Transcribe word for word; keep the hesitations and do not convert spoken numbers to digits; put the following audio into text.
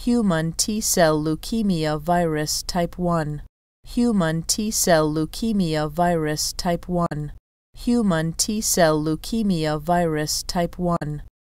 Human T-cell leukemia virus type one. Human T-cell leukemia virus type one. Human T-cell leukemia virus type one.